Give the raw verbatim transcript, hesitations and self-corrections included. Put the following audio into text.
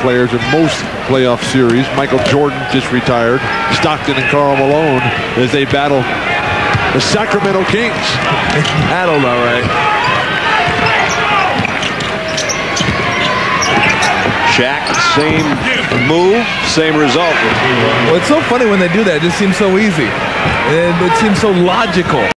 players in most playoff series. Michael Jordan just retired. Stockton and Karl Malone as they battle the Sacramento Kings. Battled, all right. Shaq, same move, same result. Well, it's so funny when they do that. It just seems so easy. It, it seems so logical.